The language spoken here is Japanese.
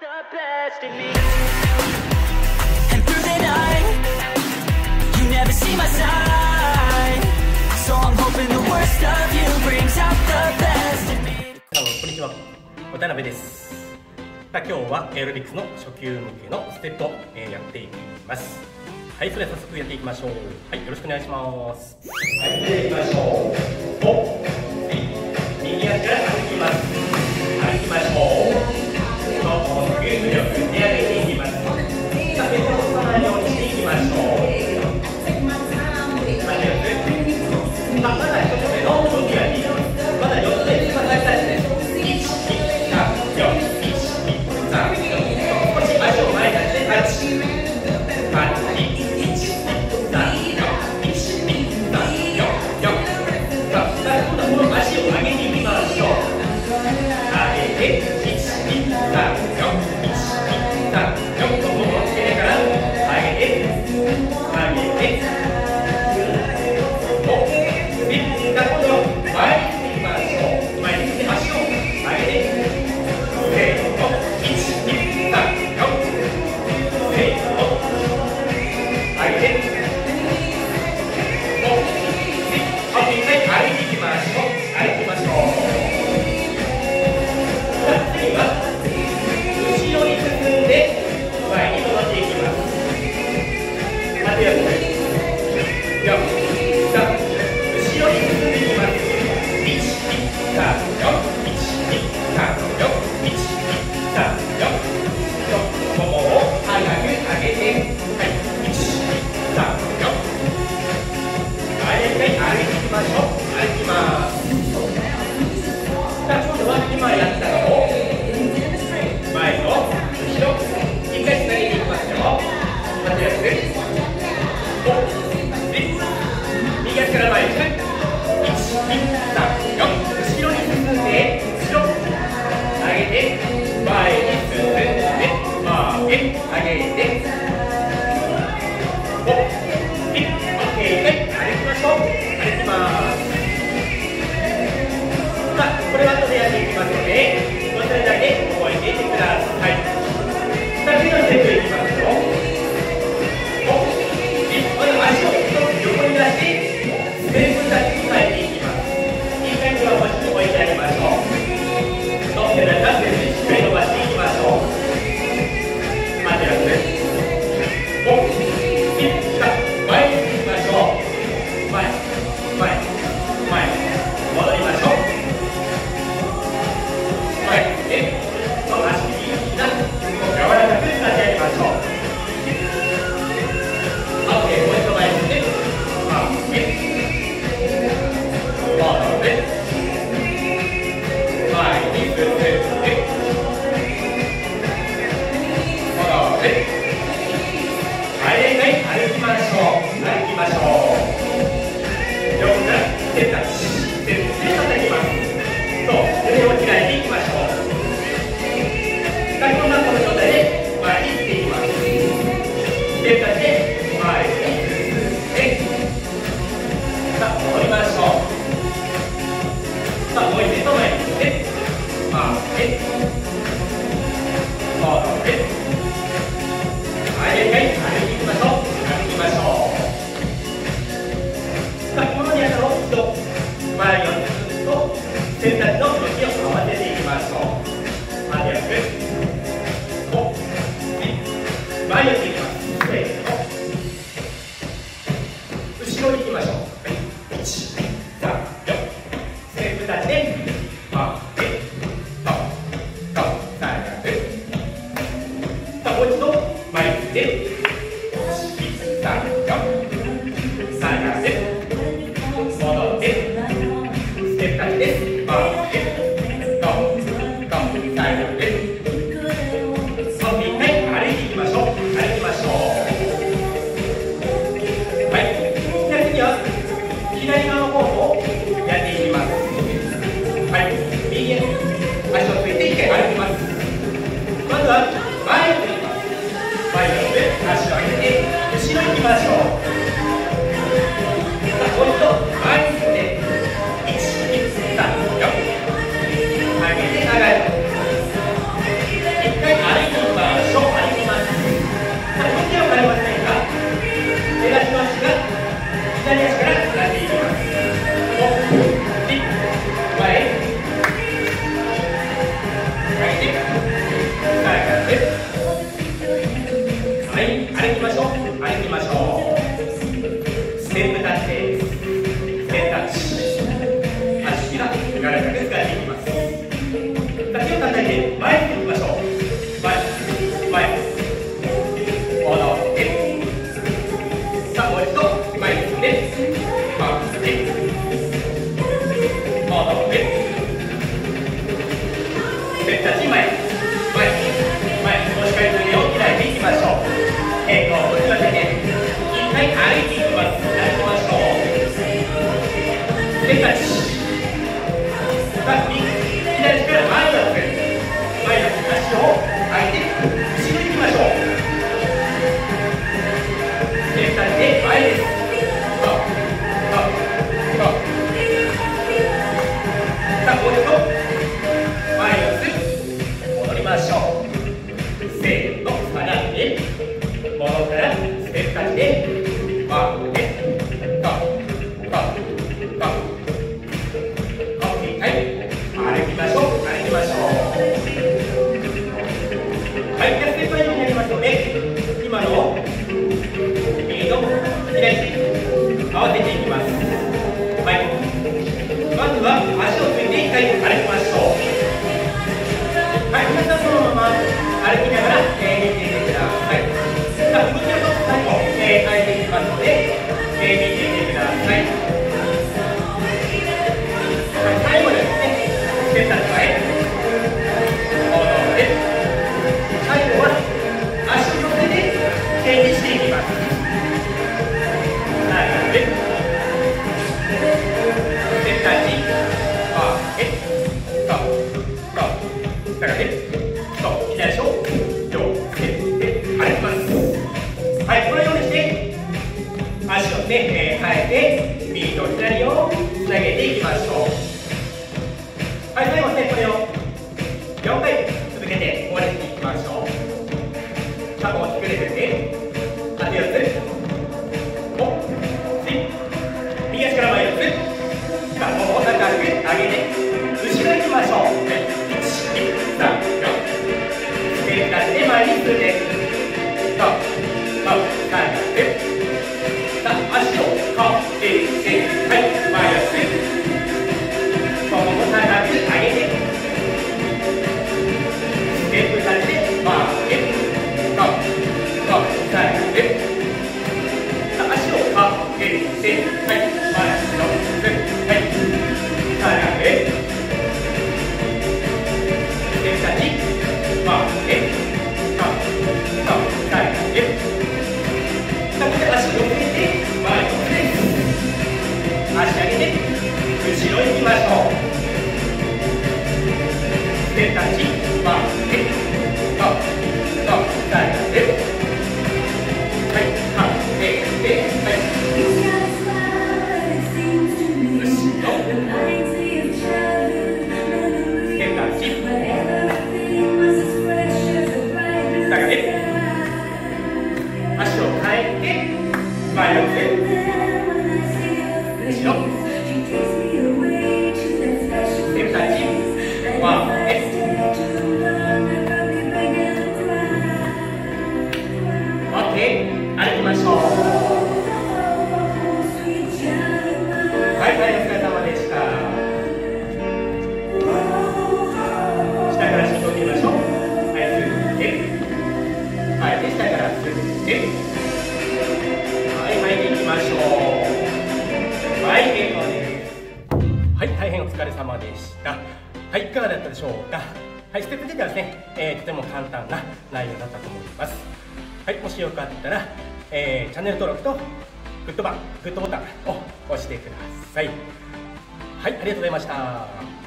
こんにちは、渡辺です。今日はエアロビクスの初級向けのステップをやっていきます。はい、それでは早速やっていきましょう。はい、よろしくお願いします。はい、では行きましょう。右足から歩きます。歩きましょう。吸引力で上げていきます。さあ、ペットボトルのようにしていきましょう。まだ1つ目の動きがいい。まだ4つ目、一番大事です。1、2、3、4、1、2、3、4。少し足を前に出してタッチ。8、1、2、3、4、1、2、3、4、4。さあ、今度はこの足を上げていきましょう。上げて、1、2、3、4、1、2、3、4。ここをつけてから上げて、上げて。これは後でやっていきますので、それだけ覚えていてください。次のステップいきますよ。まず足を横に出して、全部だけ変えていきます。いい感じはもうちょっと置いてあげましょう。背中全部しっかり伸ばしていきましょう。待てやす。前に行きましょう。前、戻りましょう。左側の方もやっていきます。はい、右足をついて1回歩きます。まずは前を振ります。前を振って歩腕振って、あと4つ。お、右足から前4つ。さあ、ももを高く上げて、後ろ行きましょう。1、2、3、4。ステップ立ちで前に進んで、そう、そう、下がって。さあ、足をかけて、はい、前4つ。ももを高く上げて、ステップ立ちで前へ、そう、そう、下がって。さあ、足をかけて、はい、前4つ。はい、下がって。ステップ立ち、前へ、そう、そう、下がって。さあ、ここで足を寄せて、前4つです。足上げて、後ろ行きましょう。ステップ立ち、前へ、そう、そう、下がって。はい、かけて、はい。前4つ、後ろ、ステップタッチ、ワン、オッケー、歩きましょう。はい、はい、お疲れ様でした。下から深呼吸しましょう。はい、吸って、はい、で下から吸って、行きましょう。はい、結構です。はい、大変お疲れ様でした。はい、いかがだったでしょうか。はい、ステップ2ではですね、とても簡単な内容だったと思います。はい、もしよかったら、チャンネル登録とグッドボタンを押してください。はい、ありがとうございました。